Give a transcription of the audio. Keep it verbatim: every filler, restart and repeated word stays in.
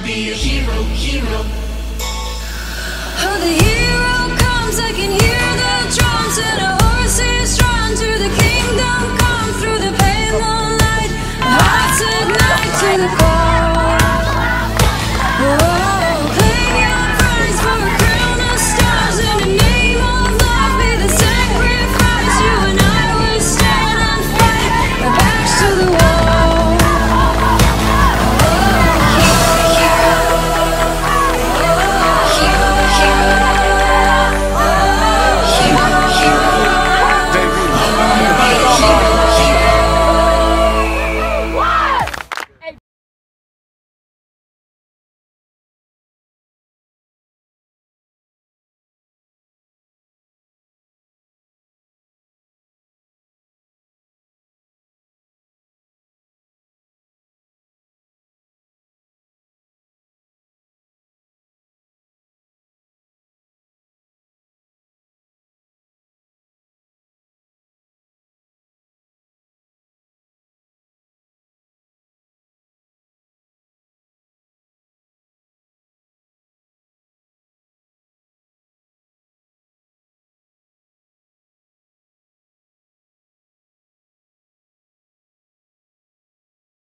be a hero, hero. Oh, the hero comes, I can hear the drums, and a horse is drawn to the kingdom come through the pale moonlight. Hearts ignite to the core.